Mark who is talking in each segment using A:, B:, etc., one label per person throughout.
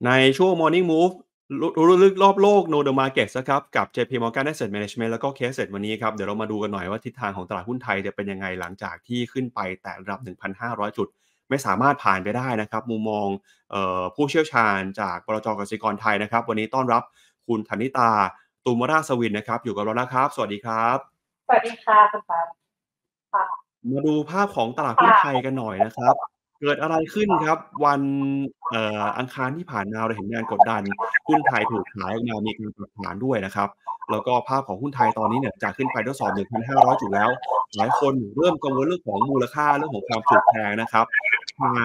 A: ในช่วง Morning Move รู้ลึกรอบโลก Know the Markets นะครับกับ JP Morgan Asset Management แล้วก็ KSET วันนี้ครับเดี๋ยวเรามาดูกันหน่อยว่าทิศทางของตลาดหุ้นไทยจะเป็นยังไงหลังจากที่ขึ้นไปแตะระดับ 1,500 จุดไม่สามารถผ่านไปได้นะครับมุมมองผู้เชี่ยวชาญจากบลจ.กสิกรไทยนะครับวันนี้ต้อนรับคุณธนิตาตูมราชสวินนะครับอยู่กับเราแล้วครับสวัสดีครับ
B: สวัสดีค่ะคุณปาค่ะ
A: มาดูภาพของตลาดหุ้นไทย
B: ค่ะ
A: กันหน่อยนะครับเกิดอะไรขึ้นครับวันอังคารที่ผ่านมาเราเห็นแรงกดดัน หุ้นไทยถูกขายออกมามีการปรับฐานด้วยนะครับแล้วก็ภาพของหุ้นไทยตอนนี้เนี่ยจากขึ้นไปทดสอบ 1,500 จุดแล้วหลายคนเริ่มกังวลเรื่องของมูลค่าเรื่องของความถูกแพงนะครับทาง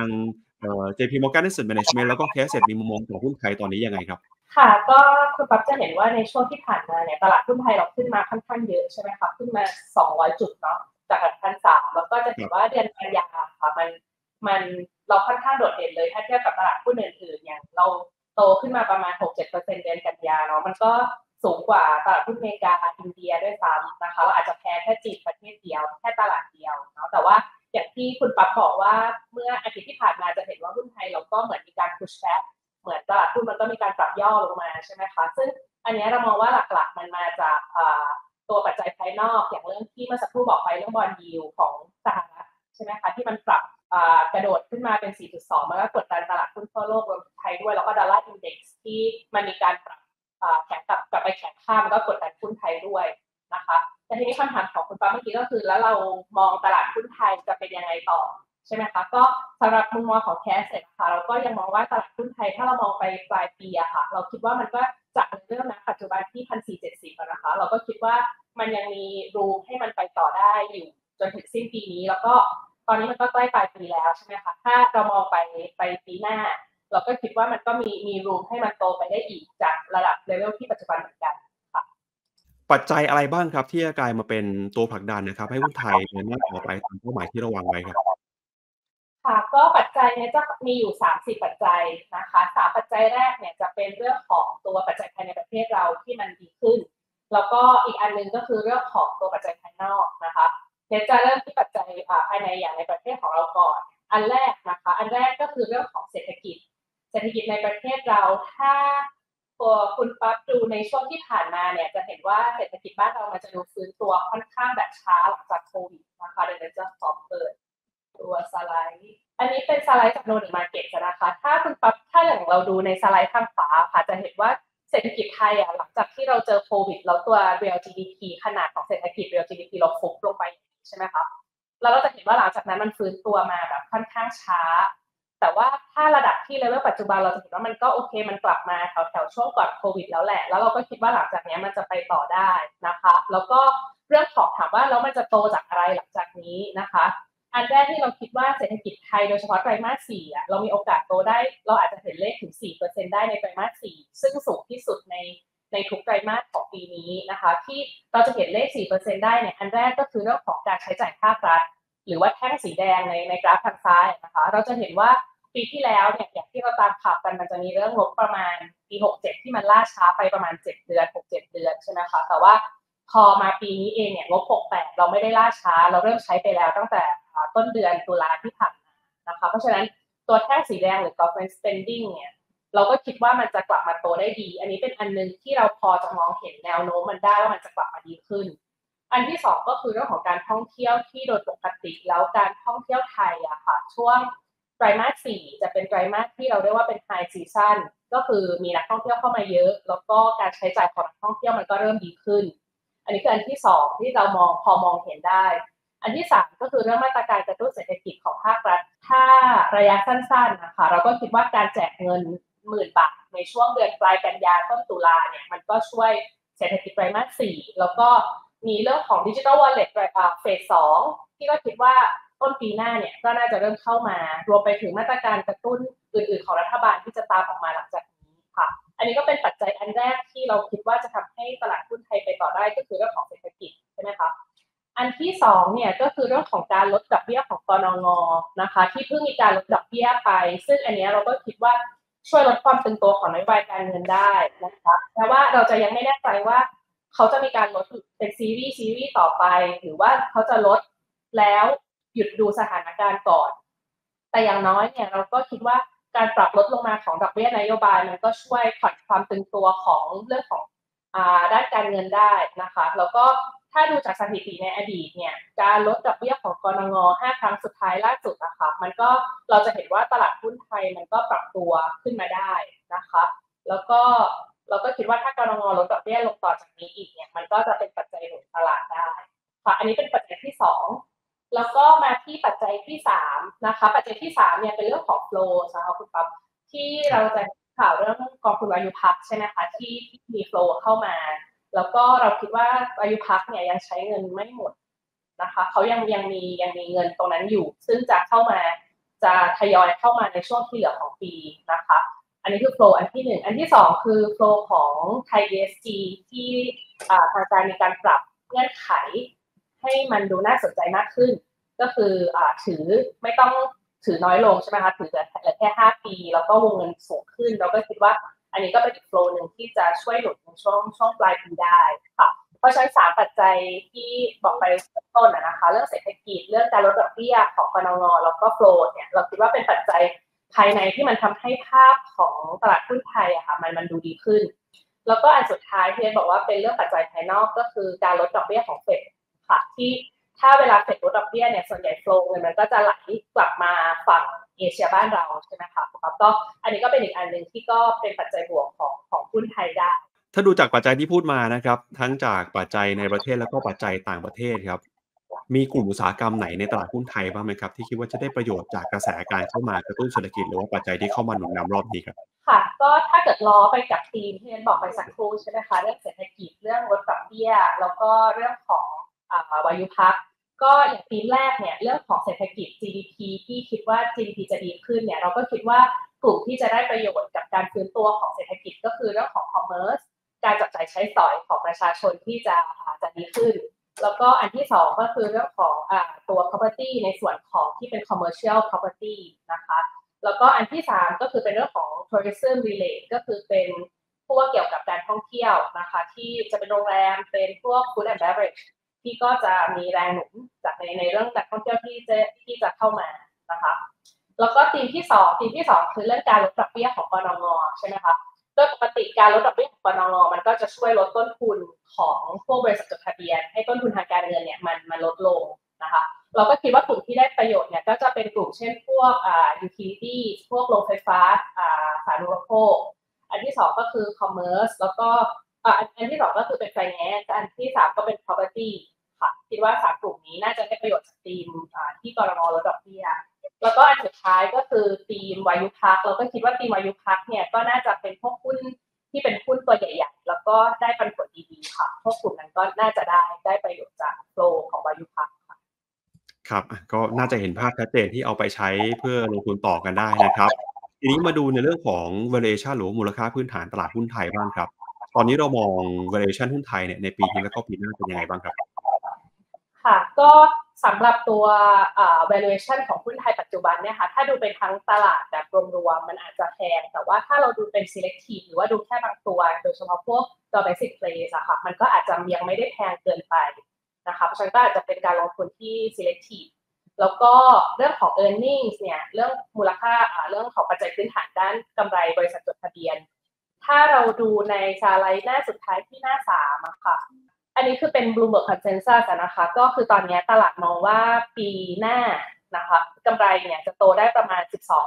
A: JP Morgan Asset Management แล้วก็ KSET มีมุมมองต่อหุ้นไทยตอนนี้ยังไงครับ
B: ค่ะก็คุณปั๊บจะเห็นว่าในช่วงที่ผ่านมาเนี่ยตลาดหุ้นไทยเราขึ้นมาค่อนข้างเยอะใช่ไหมคะขึ้นมา200จุดเนาะจาก1,300แล้วก็จะ
A: ค
B: เห็นว่า
A: รับ
B: เดือนกันยาค่ะมันเราค่อนข้างโดดเด่นเลยถ้าเทียบกับตลาดหุ้นอื่นๆอย่างเราโตขึ้นมาประมาณ 6-7% เดือนกันยาเนาะมันก็สูงกว่าตลาดหุ้นอเมริกาอินเดียด้วยซ้ำนะคะเราอาจจะแพ้แค่จีนประเทศเดียวแค่ตลาดเดียวเนาะแต่ว่าอย่างที่คุณปั๊บบอกว่าเมื่ออาทิตย์ที่ผ่านมาจะเห็นว่าหุ้นไทยเราก็เหมือนมีการ push back เหมือนตลาดหุ้นมันก็มีการปรับย่อลงมาใช่ไหมคะซึ่งอันนี้เรามองว่าหลักๆมันมาจากตัวปัจจัยภายนอกอย่างเรื่องที่เมื่อสักครู่บอกไปเรื่องบอนด์ยิลด์ของสหรัฐใช่ไหมคะที่มันปรับกระโดดขึ้นมาเป็น 4.2 มันก็กดดันตลาดหุ้นทั่วโลกรวมถึงไทยด้วยแล้วก็ดอลลาร์อินเด็กซ์ที่มันมีการปรับแข็งกลับไปแข็งค่ามันก็กดดันหุ้นไทยด้วยนะคะแต่ทีนี้คำถามของคุณป้าเมื่อกี้ก็คือแล้วเรามองตลาดหุ้นไทยจะเป็นยังไงต่อใช่ไหมคะก็สำหรับมุมมองของแคสเซ็ตค่ะเราก็ยังมองว่าตลาดหุ้นไทยถ้าเรามองไปปลายปีอะค่ะเราคิดว่ามันก็จากเรื่องนะปัจจุบันที่1,470นะคะเราก็คิดว่ามันยังมีรูมให้มันไปต่อได้อยู่จนถึงสิ้นปีนี้แล้วก็ตอนนี้มันก็ใกล้ปลายปีแล้วใช่ไหมคะถ้าเรามองไปปีหน้าเราก็คิดว่ามันก็มีรูมให้มันโตไปได้อีกจากระดับเลเวลที่ปัจจุบันเหมือนกันค่ะ
A: ปัจจัยอะไรบ้างครับที่จะกลายมาเป็นตัวผลักดันนะครับให้หุ้นไทยเดินหน้าต่อไปตามเป้าหมายที่เราวางไว้ครับ
B: ค่ะก็ปัจจัยเนี่ยจะมีอยู่3-4ปัจจัยนะคะ3ปัจจัยแรกเนี่ยจะเป็นเรื่องของตัวปัจจัยภายในประเทศเราที่มันดีขึ้นแล้วก็อีกอันนึงก็คือเรื่องของตัวปัจจัยภายนอกนะคะเดี๋ยวจะเริ่มที่ปัจจัยภายในอย่างในประเทศของเราก่อนอันแรกนะคะอันแรกก็คือเรื่องของเศรษฐกิจในประเทศเราถ้าตัวคุณปั๊บดูในช่วงที่ผ่านมาเนี่ยจะเห็นว่าเศรษฐกิจบ้านเรามันจะดูฟื้นตัวค่อนข้างแบบช้าหลังจากโควิดนะคะเดี๋ยวจะขอเปิด ตัวสไลด์อันนี้เป็นสไลด์จากโนดิมาร์เก็ตนะคะถ้าคุณปั๊บถ้าอย่างเราดูในสไลด์ข้างขวาค่ะจะเห็นว่าเศรษฐกิจไทยอ่ะหลังจากที่เราเจอโควิดแล้วตัว real GDP ขนาดของเศรษฐกิจ real GDP เราฟุบลงไปใช่ไหมคะแล้วเราจะเห็นว่าหลังจากนั้นมันฟื้นตัวมาแบบค่อนข้างช้าแต่ว่าถ้าระดับที่เลเวลปัจจุบันเราจะเห็นว่ามันก็โอเคมันกลับมาแถวช่วงก่อนโควิดแล้วแหละแล้วเราก็คิดว่าหลังจากนี้มันจะไปต่อได้นะคะแล้วก็เรื่องของถามว่าแล้วมันจะโตจากอะไรหลังจากนี้นะคะอันแรกที่เราคิดว่าเศรษฐกิจไทยโดยเฉพาะไตรมาส4เรามีโอกาสโตได้เราอาจจะเห็นเลขถึง 4% ได้ในไตรมาส4ซึ่งสูงที่สุดในทุกไตรมาสของปีนี้นะคะที่เราจะเห็นเลข 4% ได้เนี่ยอันแรกก็คือเรื่องของการใช้จ่ายภาครัฐหรือว่าแท่งสีแดงในกราฟทางซ้ายนะคะเราจะเห็นว่าปีที่แล้วเนี่ยอย่างที่เราตามข่าวกันมันจะมีเรื่องงบประมาณปี67ที่มันล่าช้าไปประมาณ7เดือน6-7เดือนใช่ไหมคะแต่ว่าพอมาปีนี้เองเนี่ยงบ68เราไม่ได้ล่าช้าเราเริ่มใช้ไปแล้วตั้งแต่ต้นเดือนตุลาที่ผ่านมานะคะเพราะฉะนั้นตัวแท่งสีแดงหรือ government spending เนี่ยเราก็คิดว่ามันจะกลับมาโตได้ดีอันนี้เป็นอันนึงที่เราพอจะมองเห็นแนวโน้มมันได้ว่ามันจะกลับมาดีขึ้นอันที่สองก็คือเรื่องของการท่องเที่ยวที่โดยปกติแล้วการท่องเที่ยวไทยอะค่ะช่วงไตรมาส4จะเป็นไตรมาสที่เราเรียกว่าเป็น high season ก็คือมีนักท่องเที่ยวเข้ามาเยอะแล้วก็การใช้จ่ายของนักท่องเที่ยวมันก็เริ่มดีขึ้นอันนี้คืออันที่สองที่เราพอมองเห็นได้อันที่สามก็คือเรื่องมาตรการกระตุ้นเศรษฐกิจของภาครัฐถ้าระยะสั้นๆนะคะเราก็คิดว่าการแจกเงิน10,000 บาทในช่วงเดือนปลายกันยาต้นตุลาเนี่ยมันก็ช่วยเศรษฐกิจไตรมาส4แล้วก็มีเรื่องของ Digital Wallet เฟส2ที่ก็คิดว่าต้นปีหน้าเนี่ยก็น่าจะเริ่มเข้ามารวมไปถึงมาตรการกระตุ้นอื่นๆของรัฐบาลที่จะตามออกมาหลังจากนี้ค่ะอันนี้ก็เป็นปัจจัยอันแรกที่เราคิดว่าจะทำให้ตลาดหุ้นไทยไปต่อได้ก็คือเรื่องของเศรษฐกิจใช่ไหมคะอันที่สองเนี่ยก็คือเรื่องของการลดดอกเบี้ยของกนงนะคะที่เพิ่งมีการลดดอกเบี้ยไปซึ่งอันนี้เราก็คิดว่าช่วยลดความตึงตัวของนโยบายการเงินได้นะคะแต่ว่าเราจะยังไม่แน่ใจว่าเขาจะมีการลดเป็นซีรีส์ต่อไปหรือว่าเขาจะลดแล้วหยุดดูสถานการณ์ก่อนแต่อย่างน้อยเนี่ยเราก็คิดว่าการปรับลดลงมาของดอกเบี้ยนโยบายมันก็ช่วยผ่อนความตึงตัวของเรื่องของด้านการเงินได้นะคะแล้วก็ถ้าดูจากสถิติในอดีตเนี่ยการลดดอกเบี้ยของกนง5 ครั้งสุดท้ายล่าสุดนะคะมันก็เราจะเห็นว่าตลาดหุ้นไทยมันก็ปรับตัวขึ้นมาได้นะคะแล้วก็เราก็คิดว่าถ้ากนงลดดอกเบี้ยลงต่อจากนี้อีกเนี่ยมันก็จะเป็นปัจจัยหนุนตลาดได้ค่ะอันนี้เป็นปัจจัยที่2แล้วก็มาที่ปัจจัยที่3นะคะปัจจัยที่3เนี่ยเป็นเรื่องของ flow นะคะคุณปั๊บที่เราจะข่าวเรื่องกองทุนวายุพักใช่ไหมคะที่มี flow เข้ามาแล้วก็เราคิดว่าวายุพักเนี่ยยังใช้เงินไม่หมดนะคะเขายังมีเงินตรงนั้นอยู่ซึ่งจะทยอยเข้ามาในช่วงที่เหลือของปีนะคะอันนี้คือ flow อันที่1อันที่2คือ flow ของไทย ESG ที่ทางการมีการปรับเงื่อนไขให้มันดูน่าสนใจมากขึ้นก็คือถือไม่ต้องถือน้อยลงใช่ไหมคะถือเหลือแค่5 ปีแล้วก็วงเงินสูงขึ้นเราก็คิดว่าอันนี้ก็เป็นอีกโฟลว์นึงที่จะช่วยหนุนในช่วงปลายปีได้ค่ะเพราะฉะนั้น3ปัจจัยที่บอกไปต้นนะคะเรื่องเศรษฐกิจเรื่องการลดดอกเบี้ยของกนงแล้วก็โฟลว์เนี่ยเราคิดว่าเป็นปัจจัยภายในที่มันทำให้ภาพของตลาดหุ้นไทยอะค่ะมันดูดีขึ้นแล้วก็อันสุดท้ายที่บอกว่าเป็นเรื่องปัจจัยภายนอกก็คือการลดดอกเบี้ยของเฟดค่ะที่ถ้าเวลาเฟดลดดอกเบี้ยเนี่ยส่วนใหญ่โฟลว์เงินมันก็จะไหลกลับมาฝั่งเอเชียบ้านเราใช่ไหมคะครับก็อันนี้ก็เป็นอีกอันหนึ่งที่ก็เป็นปัจจัยบวกของหุ้นไทยได้
A: ถ้าดูจากปัจจัยที่พูดมานะครับทั้งจากปัจจัยในประเทศแล้วก็ปัจจัยต่างประเทศครับมีกลุ่มอุตสาหกรรมไหนในตลาดหุ้นไทยบ้างไหมครับที่คิดว่าจะได้ประโยชน์จากกระแสการเข้ามากระตุ้นเศรษฐกิจหรือว่าปัจจัยที่เข้ามาหนุนนำรอบนี้ครับ
B: ค่ะก็ถ้าเกิดล้อไปกับธีมที่เรนบอกไปสักครู่ใช่ไหมคะเรื่องเศรษฐกิจเรื่องลดดอกเบี้ยแล้วก็เรื่องของวายุพักก็อย่างธีมแรกเนี่ยเรื่องของเศรษฐกิจ GDP ที่คิดว่า GDP จะดีขึ้นเนี่ยเราก็คิดว่ากลุ่มที่จะได้ประโยชน์กับการฟื้นตัวของเศรษฐกิจก็คือเรื่องของ commerce การจับจ่ายใช้สอยของประชาชนที่จะดีขึ้นแล้วก็อันที่2ก็คือเรื่องของตัว property ในส่วนของที่เป็น commercial property นะคะแล้วก็อันที่3ก็คือเป็นเรื่องของ tourism related ก็คือเป็นพวกเกี่ยวกับการท่องเที่ยวนะคะที่จะเป็นโรงแรมเป็นพวก food and beverage ที่ก็จะมีแรงหนุนจากในเรื่องการท่องเที่ยวที่จะเข้ามานะคะแล้วก็ธีมที่2คือเรื่องการลดดอกเบี้ยของกนงใช่ไหมคะโดยปกติการลดดอกเบี้ยของกนงมันก็จะช่วยลดต้นทุนของพวกบริษัทจดทะเบียนให้ต้นทุนทางการเงินเนี่ยมันลดลงนะคะเราก็คิดว่ากลุ่มที่ได้ประโยชน์เนี่ยก็จะเป็นกลุ่มเช่นพวกutility พวกโรงไฟฟ้าสาธารณูปโภคอันที่2ก็คือ commerce แล้วก็อันที่2ก็คือเป็น finance อันที่3ก็เป็น property ค่ะคิดว่า3กลุ่มนี้น่าจะได้ประโยชน์จากธีมที่กนงลดดอกเบี้ยแล้วก็อันสุดท้ายก็คือธีมวายุพักเราก็คิดว่าธีมวายุพักเนี่ยก็น่าจะเป็นพวกหุ้นที่เป็นหุ้นตัวใหญ่ๆแล้วก็ได้ปันผลดีๆค่ะพวกกลุ่มนั้นก็น่าจะได้ประโยชน์จากโฟลว์ของวายุพัก
A: ครับก็น่าจะเห็นภาพชัดเจนที่เอาไปใช้เพื่อลงทุนต่อกันได้นะครับทีนี้มาดูในเรื่องของ valuation หรือว่ามูลค่าพื้นฐานตลาดหุ้นไทยบ้างครับตอนนี้เรามอง valuation หุ้นไทยเนี่ยในปีนี้แล้วก็ปีหน้าเป็นยังไงบ้างครับ
B: ค่ะก็สำหรับตัวvaluation ของหุ้นไทยปัจจุบันเนี่ยค่ะถ้าดูเป็นทั้งตลาดแบบรวมๆมันอาจจะแพงแต่ว่าถ้าเราดูเป็น selective หรือว่าดูแค่บางตัวโดยเฉพาะพวก domestic plays อะค่ะมันก็อาจจะยังไม่ได้แพงเกินไปนะคะเพราะฉะนั้นก็อาจจะเป็นการลงทุนที่ selective แล้วก็เรื่องของ earnings เนี่ยเรื่องมูลค่าเรื่องของปัจจัยพื้นฐานด้านกำไรบริษัทจดทะเบียนถ้าเราดูในสไลด์หน้าสุดท้ายที่หน้า3อะค่ะอันนี้คือเป็น Bloomberg Consensus นะคะก็คือตอนนี้ตลาดมองว่าปีหน้านะคะกำไรเนี่ยจะโตได้ประมาณ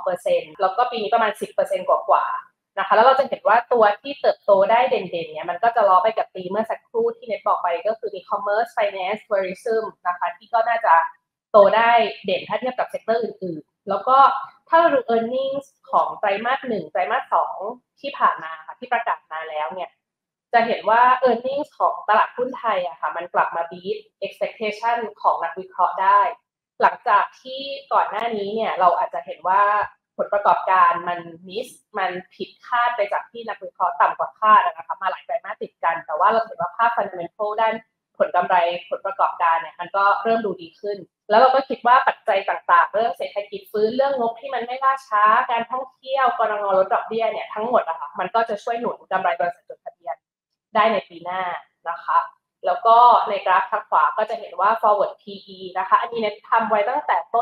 B: 12% แล้วก็ปีนี้ประมาณ 10% กว่าๆนะคะแล้วเราจะเห็นว่าตัวที่เติบโตได้เด่นๆเนี่ยมันก็จะล้อไปกับธีมเมื่อสักครู่ที่เน็ตบอกไปก็คือ e-commerce finance tourism นะคะที่ก็น่าจะโตได้เด่นถ้าเทียบกับเซกเตอร์อื่นๆแล้วก็ถ้าเราดู earnings ของไตรมาส1ไตรมาส2ที่ผ่านมาค่ะที่ประกาศมาแล้วเนี่ยจะเห็นว่า earnings ของตลาดหุ้นไทยอะค่ะมันกลับมา beat expectation ของนักวิเคราะห์ได้หลังจากที่ก่อนหน้านี้เนี่ยเราอาจจะเห็นว่าผลประกอบการมันผิดคาดไปจากที่นักวิเคราะห์ต่ำกว่าคาดนะคะมาหลายไตรมาสติดกันแต่ว่าเราเห็นว่าภาพ fundamental ด้านผลกำไรผลประกอบการเนี่ยมันก็เริ่มดูดีขึ้นแล้วเราก็คิดว่าปัจจัยต่างๆเรื่องเศรษฐกิจฟื้นเรื่องงบที่มันไม่ล่าช้าการท่องเที่ยวกนงลดดอกเบี้ยเนี่ยทั้งหมดอะค่ะมันก็จะช่วยหนุนกำไรบริษัทจดทะเบียนได้ในปีหน้านะคะแล้วก็ในกราฟทางขวาก็จะเห็นว่า forward PE นะคะอันนี้เนี่ยทำไว้ตั้งแต่ต้น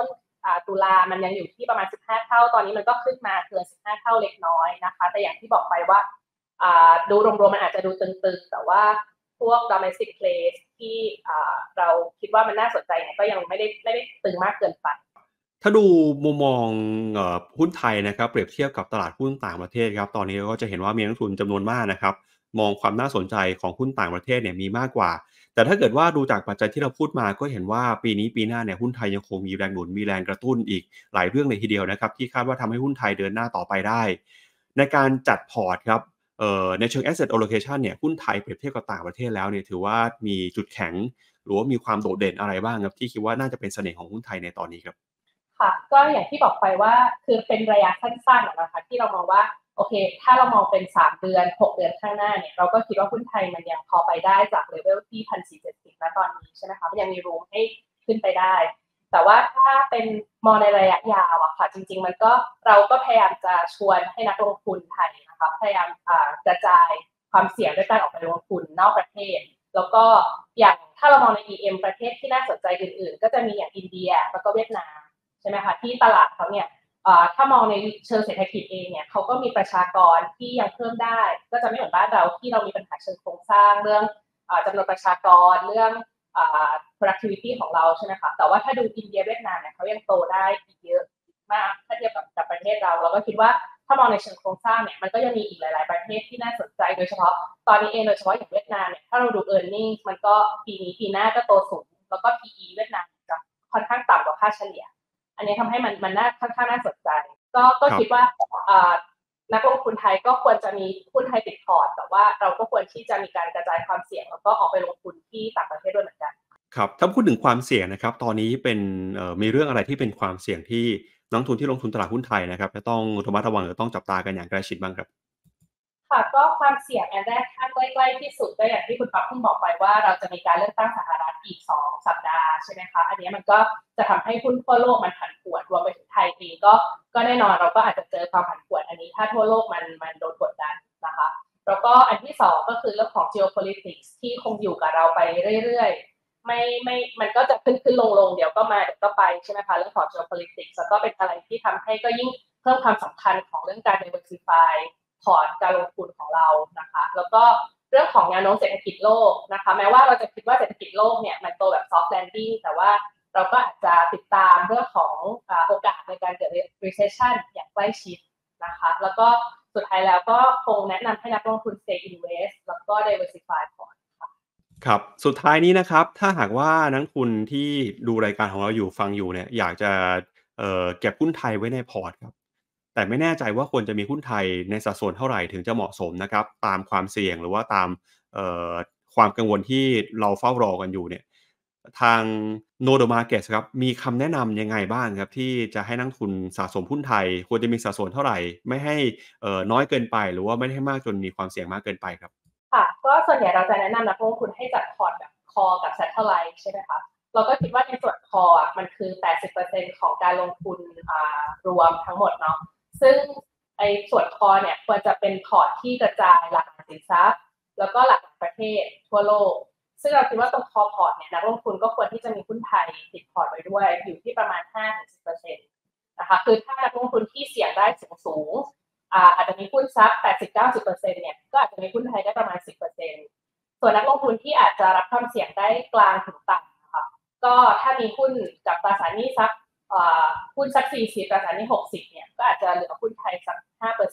B: ตุลามันยังอยู่ที่ประมาณ15เท่าตอนนี้มันก็ขึ้นมาเกิน15เท่าเล็กน้อยนะคะแต่อย่างที่บอกไปว่าดูรวมๆมันอาจจะดูตึงๆแต่ว่าพวก domestic place ที่เราคิดว่ามันน่าสนใจเนี่ยก็ยังไม่ได้ตึงมากเกินไป
A: ถ้าดูมุมมองหุ้นไทยนะครับเปรียบเทียบกับตลาดหุ้นต่างประเทศครับตอนนี้ก็จะเห็นว่ามีนักลงทุนจำนวนมากนะครับมองความน่าสนใจของหุ้นต่างประเทศเนี่ยมีมากกว่าแต่ถ้าเกิดว่าดูจากปัจจัยที่เราพูดมาก็เห็นว่าปีนี้ปีหน้าเนี่ยหุ้นไทยยังคงมีแรงหนุนมีแรงกระตุ้นอีกหลายเรื่องเลยทีเดียวนะครับที่คาดว่าทำให้หุ้นไทยเดินหน้าต่อไปได้ในการจัดพอร์ตครับในเชิง asset allocation เนี่ยหุ้นไทยเปรียบเทียบกับต่างประเทศแล้วเนี่ยถือว่ามีจุดแข็งหรือว่ามีความโดดเด่นอะไรบ้างครับที่คิดว่าน่าจะเป็นเสน่ห์ของหุ้นไทยในตอนนี้ครับ
B: ค่ะก็อย่างที่บอกไปว่าคือเป็นระยะสั้นๆนะคะที่เรามองว่าโอเคถ้าเรามองเป็น3เดือน6เดือนข้างหน้าเนี่ยเราก็คิดว่าหุ้นไทยมันยังพอไปได้จากเลเวลที่ 1,470 ณตอนนี้ใช่ไหมคะมันยังมีรูมให้ขึ้นไปได้แต่ว่าถ้าเป็นมองในระยะยาวอะค่ะจริงๆมันก็เราก็พยายามจะชวนให้นักลงทุนไทยนะคะพยายามกระจายความเสี่ยงด้วยการออกไปลงทุนนอกประเทศแล้วก็อย่างถ้าเรามองใน EM ประเทศที่น่าสนใจอื่นๆก็จะมีอย่างอินเดียแล้วก็เวียดนามใช่ไหมคะที่ตลาดเขาเนี่ยถ้ามองในเชิงเศรษฐกิจเองเนี่ยเขาก็มีประชากรที่ยังเพิ่มได้ก็จะไม่เหมือนบ้านเราที่เรามีปัญหาเชิงโครงสร้างเรื่องจำนวนประชากรเรื่องproductivity ของเราใช่ไหมคะแต่ว่าถ้าดูอินเดียเวียดนามเนี่ยเขายังโตได้อีกเยอะมากถ้าเทียบกับประเทศเราก็คิดว่าถ้ามองในเชิงโครงสร้างเนี่ยมันก็ยังมีอีกหลายๆประเทศที่น่าสนใจโดยเฉพาะตอนนี้เองโดยเฉพาะอย่างเวียดนามเนี่ยถ้าเราดู earning มันก็ปีนี้ปีหน้าก็โตสูงแล้วก็ PE เวียดนามจะค่อนข้างต่ำกว่าค่าเฉลี่ยอันนี้ทำให้มันน่าค่อนข้างน่าสนใจก็คิดว่านักลงทุนไทยก็ควรจะมีหุ้นไทยติดพอร์ตแต่ว่าเราก็ควรที่จะมีการกระจายความเสี่ยงแล้วก็ออกไปลงทุนที่ต่างประเทศด้วยเหมือนกัน
A: ครับถ้าพูดถึงความเสี่ยงนะครับตอนนี้เป็นมีเรื่องอะไรที่เป็นความเสี่ยงที่นักลงทุนที่ลงทุนตลาดหุ้นไทยนะครับจะต้องระมัดระวังหรือต้องจับตากันอย่างใกล้ชิดบ้างครับ
B: ค่ะก็ความเสี่ยงอันแรกถ้าใกล้ๆที่สุดก็อย่างที่คุณปั๊บเพิ่งบอกไปว่าเราจะมีการเลือกตั้งสหรัฐอีก2สัปดาห์ใช่ไหมคะอันนี้มันก็จะทำให้หุ้นทั่วโลกมันผันผวนรวมไปถึงไทยเองก็แน่นอนเราก็อาจจะเจอความผันผวนอันนี้ถ้าทั่วโลกมันโดนกดดันนะคะแล้วก็อันที่2ก็คือเรื่องของ geopolitics ที่คงอยู่กับเราไปเรื่อยๆไม่มันก็จะขึ้นลงเดี๋ยวก็มาเดี๋ยวก็ไปใช่ไหมคะเรื่องของ geopolitics แล้วก็เป็นอะไรที่ทำให้ก็ยิ่งเพิ่มความสำคัญของเรื่องการ diversify พอร์ตการลงทุนของเรานะคะแล้วก็เรื่องของแนวโน้มเศรษฐกิจโลกนะคะแม้ว่าเราจะคิดว่าเศรษฐกิจโลกเนี่ยมันโตแบบ soft landing แต่ว่าเราก็อาจจะติดตามเรื่องของโอกาสในการเกิด recession อย่างใกล้ชิดนะคะแล้วก็สุดท้ายแล้วก็คงแนะนำให้นักลงทุน stay invest แล้วก็ diversify พอร์ตค่ะ
A: ครับสุดท้ายนี้นะครับถ้าหากว่านักลงทุนที่ดูรายการของเราอยู่ฟังอยู่เนี่ยอยากจะเก็บหุ้นไทยไว้ในพอร์ตครับแต่ไม่แน่ใจว่าควรจะมีหุ้นไทยในสัดส่วนเท่าไรถึงจะเหมาะสมนะครับตามความเสี่ยงหรือว่าตามเอ่อความกังวลที่เราเฝ้ารอกันอยู่เนี่ยทาง Know the Markets ครับมีคำแนะนำยังไงบ้างครับที่จะให้นักลงทุนสะสมหุ้นไทยควรจะมีสัดส่วนเท่าไรไม่ให้น้อยเกินไปหรือว่าไม่ให้มากจนมีความเสี่ยงมากเกินไปครับ
B: ค่ะก็ส่วนใหญ่เราจะแนะนำนักลงทุนให้จัดพอร์ตแบบ Core กับ Satellite ใช่ไหมคะเราก็คิดว่าในส่วน Core อะมันคือ 80% ของการลงทุนรวมทั้งหมดเนาะซึ่งไอ้ส่วน Core เนี่ยควรจะเป็นพอร์ตที่กระจายหลากหลายสินทรัพย์แล้วก็หลากหลายประเทศทั่วโลกซึ่งเราคิดว่าตรง Core Port เนี่ยนักลงทุนก็ควรที่จะมีหุ้นไทยติดพอร์ตไว้ด้วยอยู่ที่ประมาณ 5-10% นะคะคือถ้านักลงทุนที่เสี่ยงได้สูงอาจจะมีหุ้นซัก 80-90% เนี่ยก็อาจจะมีหุ้นไทยได้ประมาณ 10% ส่วนนักลงทุนที่อาจจะรับความเสี่ยงได้กลางถึงต่ำนะคะก็ถ้ามีหุ้นกับตราสารหนี้สักหุ้นสัก40ตราสารหนี้60เนี่ยก็อาจจะเหลือหุ้นไทยสัก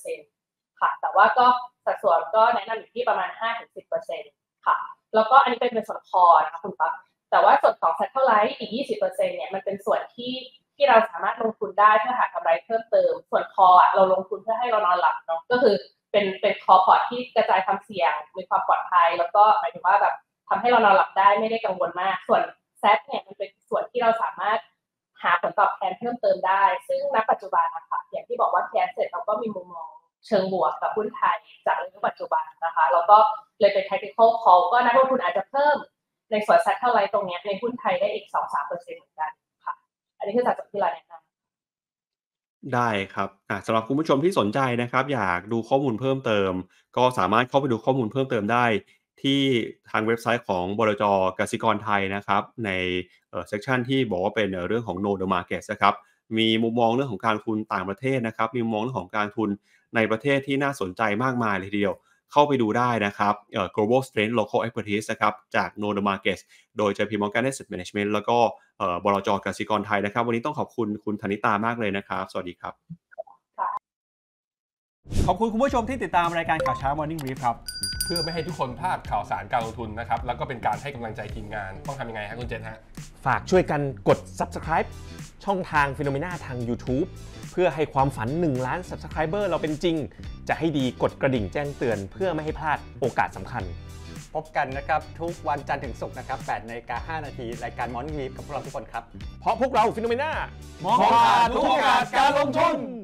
B: 5% ค่ะแต่ว่าก็สัดส่วนก็แนะนำอยู่ที่ประมาณ 5-10% ค่ะแล้วก็อันนี้เป็นส่วนคอนะคะคุณปั๊บแต่ว่าส่วนของ Satellite อีก 20%เนี่ยมันเป็นส่วนที่เราสามารถลงทุนได้เพื่อหากำไรเพิ่มเติมส่วนคอเราลงทุนเพื่อให้เรานอนหลับเนาะก็คือเป็นคอพอร์ตที่กระจายความเสี่ยงมีความปลอดภัยแล้วก็หมายถึงว่าแบบทำให้เรานอนหลับได้ไม่ได้กังวลมากส่วนแซทเนี่ยมันเป็นส่วนที่เราสามารถหาผลตอบแทนเพิ่มเติมได้ซึ่งณปัจจุบันนะคะอย่างที่บอกว่าแคสเซ็ตเราก็มีมุมมองเชิงบวกกับหุ้นไทยจากในปัจจุบันนะคะแล้วก็เลยเป็น tactical call ก็นักลงทุนอาจจะเพิ่มในส่วน satellite ตรงนี้ในหุ้นไทยได้อีก 2-3% เหมือนกันค่ะอันนี้คือสัดส่วนที่เราแนะนำ
A: ได้ครับสำหรับคุณผู้ชมที่สนใจนะครับอยากดูข้อมูลเพิ่มเติมก็สามารถเข้าไปดูข้อมูลเพิ่มเติมได้ที่ทางเว็บไซต์ของบลจ.กสิกรไทยนะครับในเซกชันที่บอกว่าเป็นเรื่องของ Know the Markets นะครับมีมุมมองเรื่องของการทุนต่างประเทศนะครับมีมุมมองเรื่องของการทุนในประเทศที่น่าสนใจมากมายเลยทีเดียวเข้าไปดูได้นะครับGlobal Strength Local Expertise นะครับจาก Know the Markets โดย JP Morgan Asset Management แล้วก็บลจ.กสิกรไทยนะครับวันนี้ต้องขอบคุณคุณธนิตามากเลยนะครับสวัสดีครับ
C: ขอบคุณคุณผู้ชมที่ติดตามรายการข่าวเช้า Morning Brief ครับ
D: เพื่อไม่ให้ทุกคนพลาดข่าวสารการลงทุนนะครับแล้วก็เป็นการให้กำลังใจทีมงานต้องทำยังไงครับคุณเจษฮะ
E: ฝากช่วยกันกด Subscribe ช่องทาง Phenomena ทาง YouTube เพื่อให้ความฝัน1ล้าน Subscriber เราเป็นจริงจะให้ดีกดกระดิ่งแจ้งเตือนเพื่อไม่ให้พลาดโอกาสสำคัญ
C: พบกันนะครับทุกวันจันทร์ถึงศุกร์นะครับ 8:05 น.รายการ Morning Brief กับพวกเราทุกคนครับ
E: เพราะพวกเรา Phenomena
C: มองหาทุกโอกาสการลงทุน